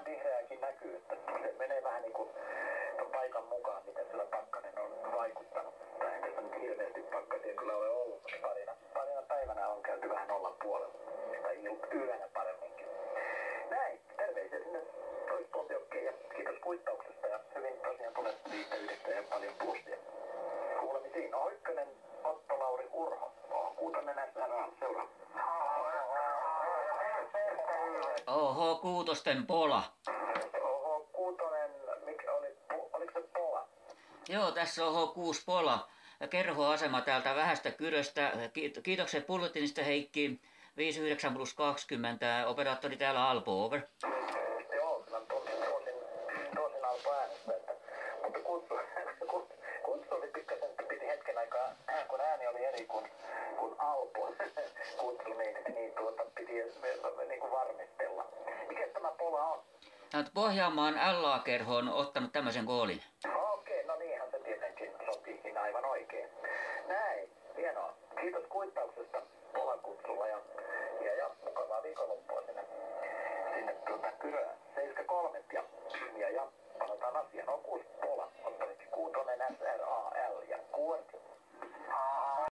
vähän vihreääkin näkyy, että se menee vähän niin kuin paikan mukaan, miten sillä pakkanen on vaikuttanut. Tai ei tässä nyt hirveästi pakkasia kyllä ole ollut, mutta parina päivänä on käyty vähän nollan puolella. Tai yönä paremminkin. Näin, terveisiä sinne Toispohjokkeen ja kiitos kuittauksesta ja hyvin tosiaan tulet viihteydestä ja paljon puustia. Kuulemisiin. Ykkönen Otto Lauri Urho. Kuutonen SRA seuraa. Oho, kuutosten Pola. Oho, kuutonen, oliko se Pola? Joo, tässä on H6 Pola. Kerhoasema täältä Vähästä Kyröstä. Kiitokset Bulletinista Heikki. 59+20. Operaattori täällä Alpo, over. Joo, kyllä tosin Alpo äänestä. Mutta kutsu oli pikkasen, piti hetken aikaa, kun ääni oli eri kuin Alpo kutsu, niin piti niin kuin varmistella. Mikä tämä Pola on? Pohjanmaan LA-kerho on ottanut tämmöisen goolin. Okei, no niinhän se tietenkin sopiikin aivan oikein. Näin, hienoa. Kiitos kuittauksesta Polan kutsulla ja mukavaa viikonloppua sinne Kyröön. 73 ja palataan asiaan. On 6 Pola, ottanut 6 SRAL ja 6.